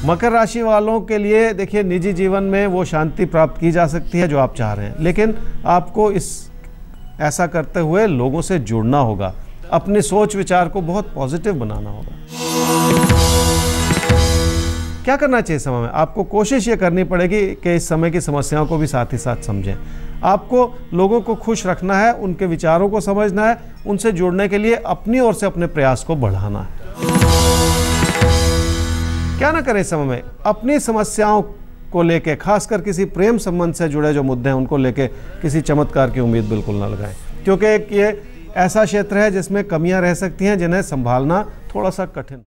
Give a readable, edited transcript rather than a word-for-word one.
मकर राशि वालों के लिए देखिए, निजी जीवन में वो शांति प्राप्त की जा सकती है जो आप चाह रहे हैं, लेकिन आपको ऐसा करते हुए लोगों से जुड़ना होगा, अपनी सोच विचार को बहुत पॉजिटिव बनाना होगा। क्या करना चाहिए समय में? आपको कोशिश ये करनी पड़ेगी कि इस समय की समस्याओं को भी साथ ही साथ समझें। आपको लोगों को खुश रखना है, उनके विचारों को समझना है, उनसे जुड़ने के लिए अपनी ओर से अपने प्रयास को बढ़ाना है। क्या ना करें इस समय में? अपनी समस्याओं को लेके, खासकर किसी प्रेम संबंध से जुड़े जो मुद्दे हैं उनको लेके किसी चमत्कार की उम्मीद बिल्कुल ना लगाएं, क्योंकि ये ऐसा क्षेत्र है जिसमें कमियां रह सकती हैं जिन्हें संभालना थोड़ा सा कठिन।